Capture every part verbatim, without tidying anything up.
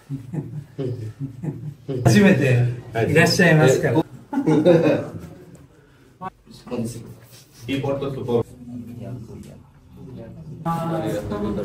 初めていらっしゃいますから。 いいポットとポット。 あれ、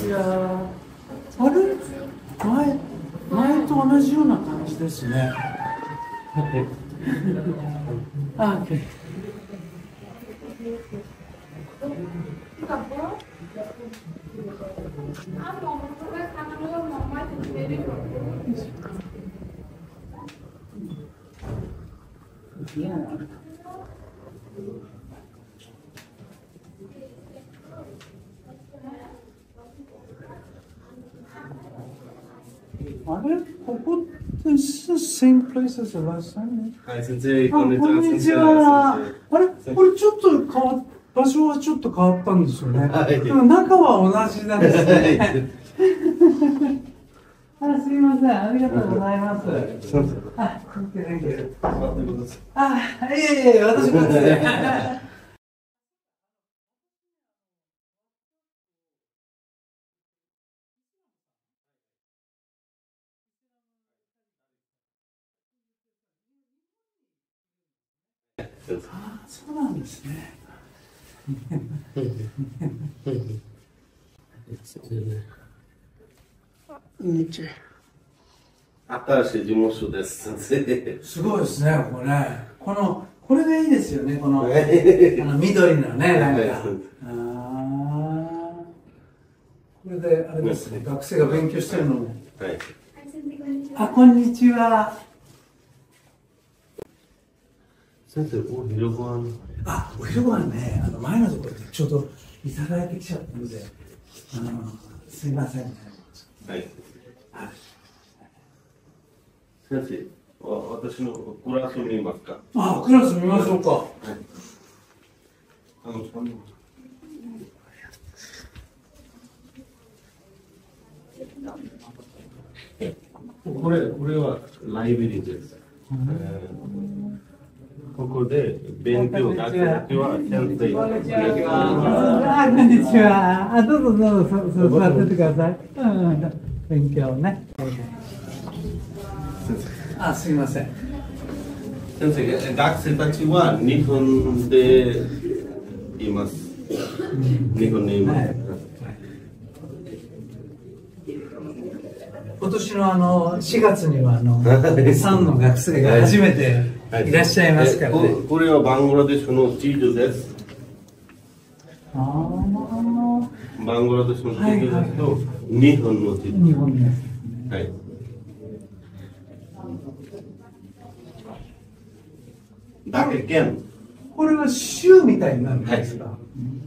前、前と同じような感じですね。あ、OK。あれ、ここって same place as the last time? はい、先生、 こんにちは。あれ、これちょっと変わっ場所はちょっと変わったんですよね。 はい、 でも中は同じなんですね。あ、すみません、ありがとうございます。あ、thank you。あ、いえいえ、私もですね。あ、そうなんですね。 新しい事務所です、先生。 すごいですね、これね。この、これがいいですよね、この、あの緑のね、なんか。あこれで、あれですね、学生が勉強してるのも。 はい。 あ、こんにちは。 先生、お昼ご飯。 あ、お昼ご飯ね、あの前のところでちょうどいただいてきちゃったので、あの、すいませんね。 はい。先生、私のクラス見ますか。 あ、クラス見ましょうか。はい。 あの、これ、これはライブラリーです。ここで勉強ができは先生。 こんにちは。あ、こんにちは。あ、どうぞどうぞ、そう座っててください。うん、勉強ね。あ、すいません。 先生、学生たちは日本でいます。日本にいます。今年のあのしがつにはあのさんの学生が初めていらっしゃいますからね。これはバングラデシュの地図です。 ああ。 バングラデシュの地図ですと日本の地図。 日本です。 はい。だけ県。 これは州みたいになるんですか。はい、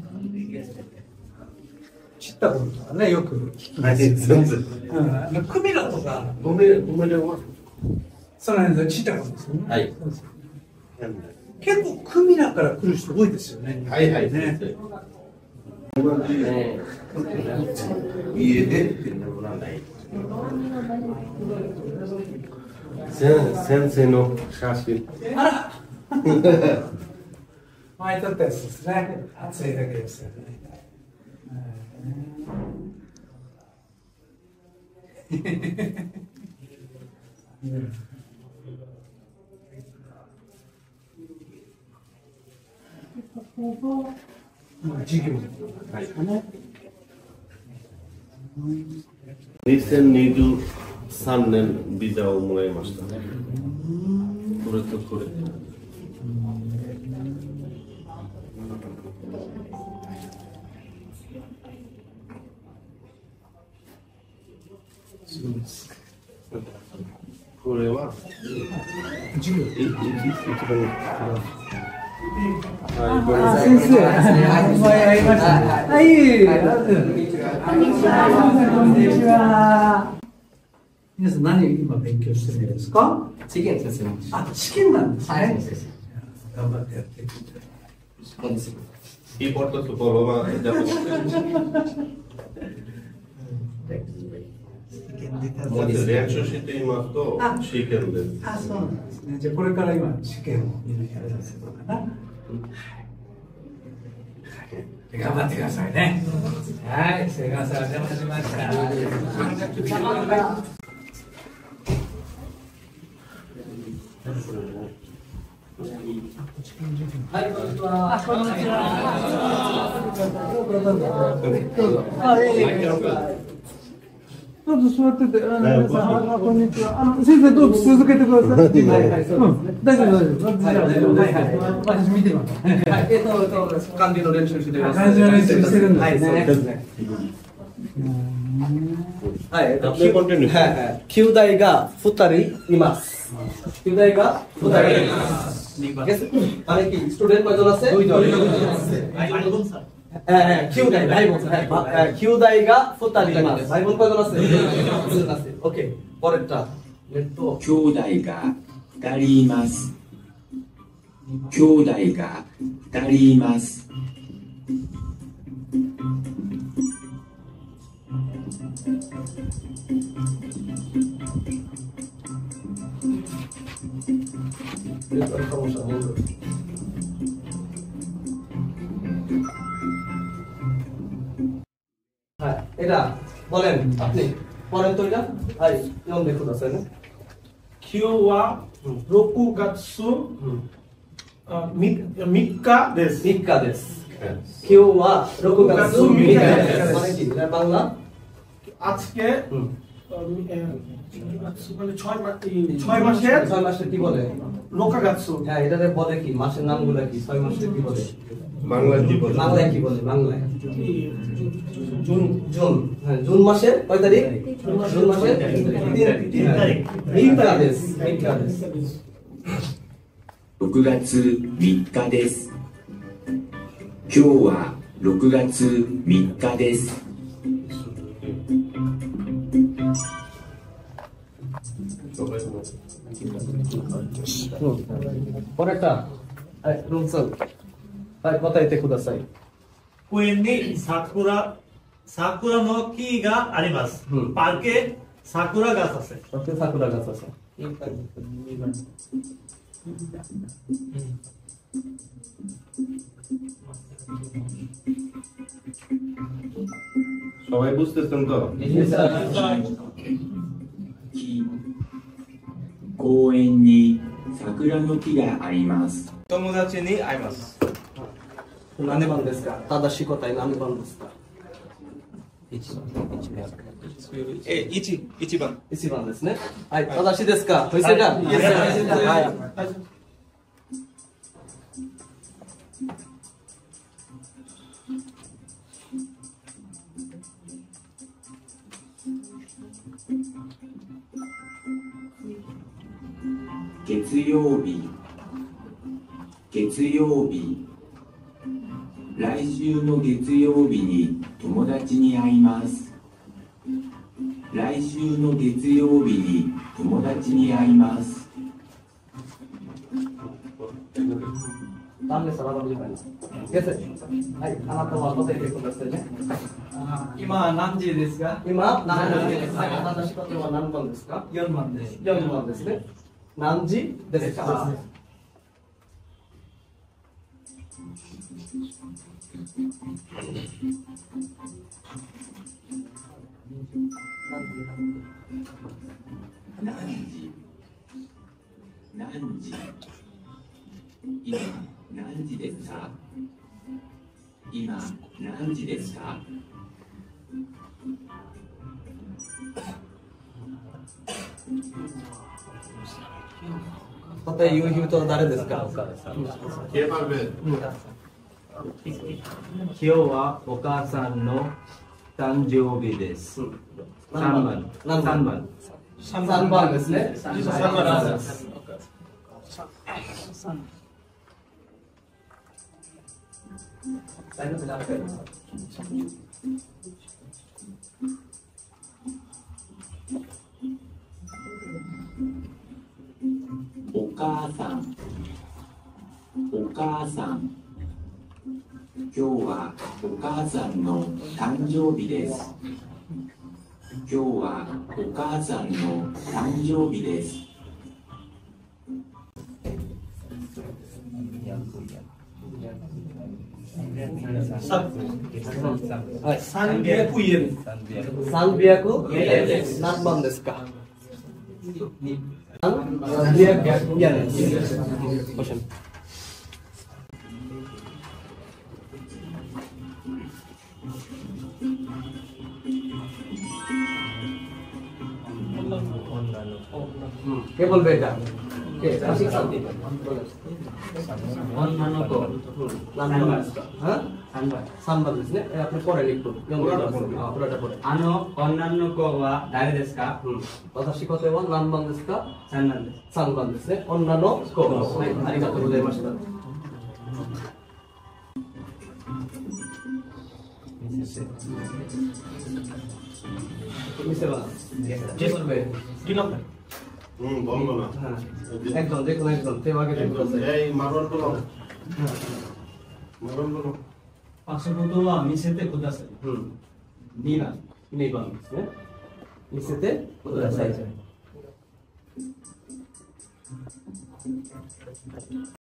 知ったこととかね、よく聞きますよね。うん、クミラとか。 クミラ、クミラは。 その辺で知ったことですよね。 はい。 結構クミラから来る人多いですよね。 はいはい。ね。家でっていうのはない。先生の写真。 あら。前撮ったやつですね。暑いだけですよね。授業ですかね。 にせんにじゅうさんねんビザをもらいました。これとこれ。 そうです。 これは授業。 一番。 あ、先生。前会いました。はい。こんにちは。こんにちは。皆さん何今勉強してるんですか？ 試験ですね。 あ、試験なんですね。 はい。 頑張ってやっていく。 いいポットとポロは。もう練習していますと試験です。 あ、そうなんですね。じゃあこれから今試験をみんなやらせるのかな。はい。頑張ってくださいね。はい、すみません、お邪魔しました。 はい、こんにちは。 あ、こんにちは。どうぞ。あ、ええ。どうぞ座ってて、あの皆さん、あ、こんにちは。あの先生どうぞ続けてください。はいはい、そうですね。大丈夫大丈夫。はいはい。私見てます。はい。 えっと、漢字の練習してます。 漢字の練習してるんですね。 はい、そうですね。はい、えっと、旧大が二人います。旧大が二人います。Ano ki student কয়জন আছে কিউ দাই ভাই বোন কিউ দাই গা ফুতারি মাস ভাই বোন কয়জন আছে দুজন আছে ওকে পরেরটা তো 兄弟がふたりいます。兄弟がふたりいます。 はい、এটা বলেন আপনি পড়েন তো এটাはい読んでくださいね今日はろくがつみっかです。 みっかです。今日はろくがつみっかです。মানে কি বাংলা আজকে মানে ছয় মাসের ছয় মাসের কি বলে লোকাগাৎসু। হ্যাঁ এটাতে বলে কি মাসের নামগুলো কি ছয় মাসের কি বলে বাংলায় কি বলে বাংলায় কি বলে বাংলায় জুন জুন হ্যাঁ জুন মাসের কয় তারিখ জুন মাসের তিন তারিখ তিন তারিখですতিন তারিখですろくがつみっかです。今日はろくがつみっかです。 পরেরটাはいロンさんはい答えてください公園に桜桜の木があります。パーケ桜がさせ。 桜がさせ。 সবাই বুঝতেছেন তো 公園に桜の木があります。 友達に会います。 何番ですか正しい答え何番ですかえ、一、一番。 一番ですね。はい、正しいですか。はい、はい。 月曜日、月曜日。来週の月曜日に友達に会います。来週の月曜日に友達に会います。 ダメです、ラバーです。はい、あなたは答えてくださいね。 今何時ですか？ 今何時ですか？正しい答えは何番ですか？ よんばんです。 よんばんですね。何時ですか？ 何時何時今何時ですか今何時ですか答え言う人は誰ですか今日はお母さんの誕生日です。三番。 何三番。 三番ですね。 三番です。 お母さん、お母さん。今日はお母さんの誕生日です。今日はお母さんの誕生日です。 はい、三百円。三百円。何番ですか。 嫌です。কে বলবে এটা? কে? আশিক স্যার। হ্যাঁ? সানবাদですね。আপনি পরে লিখুন। পুরোটা পড়ে। あの女の子は誰ですか？ 私これは何番ですか？ さんばんです。 さんばんですね。女の子。はい、ありがとうございました。見せます。কে বলবে? দুই নম্বর হুম বলবো না হ্যাঁ। একজন দেখুন একজন手を挙げてください。 এই মারণ বলো মারণ বলো パスポートは見せてください。 うん。 にばん。 にばんですね。見せてください。